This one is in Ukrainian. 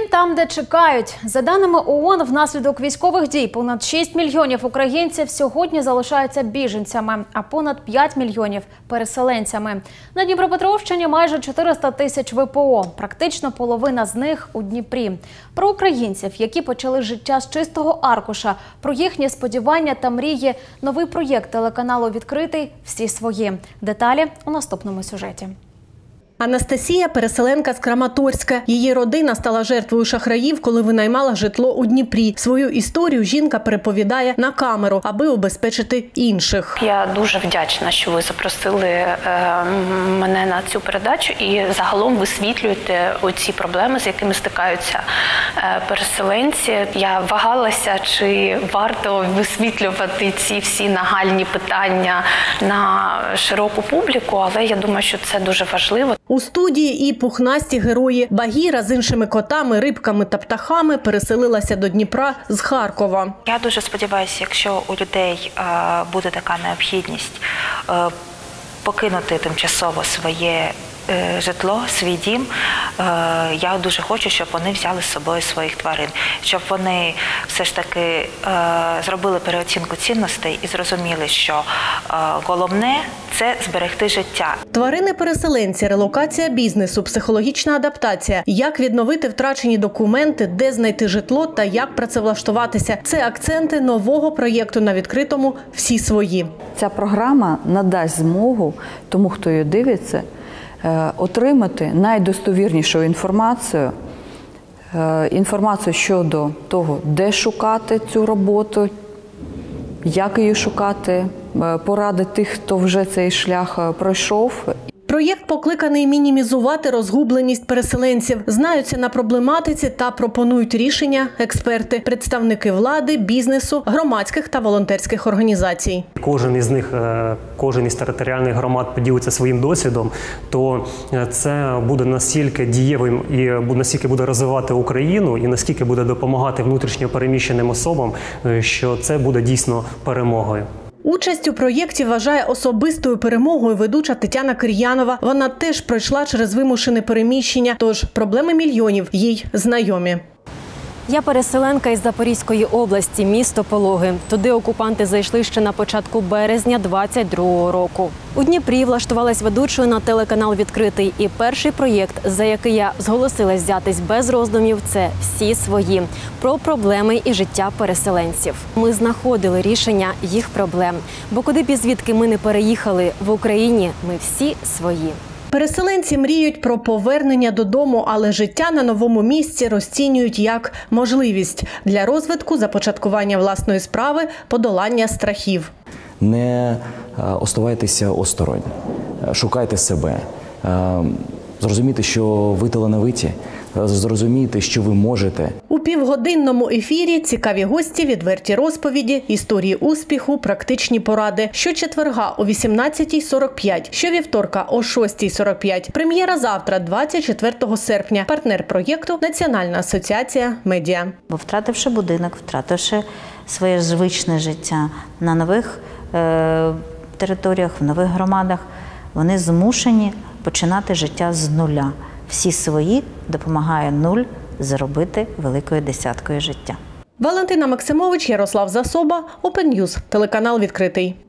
там, де чекають. За даними ООН, внаслідок військових дій понад 6 мільйонів українців сьогодні залишаються біженцями, а понад 5 мільйонів – переселенцями. На Дніпропетровщині майже 400 тисяч ВПО. Практично половина з них у Дніпрі. Про українців, які почали життя з чистого аркуша, про їхні сподівання та мрії – новий проєкт телеканалу «Відкритий. Всі свої». Деталі у наступному сюжеті. Анастасія – переселенка з Краматорська. Її родина стала жертвою шахраїв, коли винаймала житло у Дніпрі. Свою історію жінка переповідає на камеру, аби убезпечити інших. Я дуже вдячна, що ви запросили мене на цю передачу і загалом висвітлюєте оці проблеми, з якими стикаються переселенці. Я вагалася, чи варто висвітлювати ці всі нагальні питання на широку публіку, але я думаю, що це дуже важливо. У студії і пухнасті герої. Багіра з іншими котами, рибками та птахами переселилася до Дніпра з Харкова. Я дуже сподіваюся, якщо у людей буде така необхідність покинути тимчасово своє житло, свій дім, я дуже хочу, щоб вони взяли з собою своїх тварин, щоб вони все ж таки зробили переоцінку цінностей і зрозуміли, що головне – це зберегти життя. Тварини-переселенці, релокація бізнесу, психологічна адаптація, як відновити втрачені документи, де знайти житло та як працевлаштуватися – це акценти нового проєкту на відкритому «Всі свої». Ця програма надасть змогу тому, хто її дивиться, отримати найдостовірнішу інформацію щодо того, де шукати цю роботу, як її шукати, поради тих, хто вже цей шлях пройшов. Проєкт покликаний мінімізувати розгубленість переселенців. Знаються на проблематиці та пропонують рішення експерти, представники влади, бізнесу, громадських та волонтерських організацій. Кожен із територіальних громад поділиться своїм досвідом, то це буде настільки дієвим і настільки буде розвивати Україну і наскільки буде допомагати внутрішньо переміщеним особам, що це буде дійсно перемогою. Участь у проєкті вважає особистою перемогою ведуча Тетяна Кир'янова. Вона теж пройшла через вимушене переміщення, тож проблеми мільйонів їй знайомі. Я переселенка із Запорізької області, місто Пологи. Туди окупанти зайшли ще на початку березня 22-го року. У Дніпрі влаштувалась ведучою на телеканал «Відкритий». І перший проєкт, за який я зголосилась взятись без роздумів, це «Всі свої» – про проблеми і життя переселенців. Ми знаходили рішення їх проблем. Бо куди б і звідки ми не переїхали, в Україні ми всі свої. Переселенці мріють про повернення додому, але життя на новому місці розцінюють як можливість для розвитку, започаткування власної справи, подолання страхів. Не оставайтеся осторонь, шукайте себе, зрозумійте, що ви талановиті, зрозумійте, що ви можете. У півгодинному ефірі цікаві гості, відверті розповіді, історії успіху, практичні поради. Щочетверга о 18:45, щовівторка о 6:45. Прем'єра завтра, 24 серпня. Партнер проєкту – Національна асоціація медіа. Бо втративши будинок, втративши своє звичне життя на нових територіях, в нових громадах, вони змушені починати життя з нуля. Всі свої допомагає нуль заробити великою десяткою життя. Валентина Максимович, Ярослав Засоба, Open News, телеканал «Відкритий».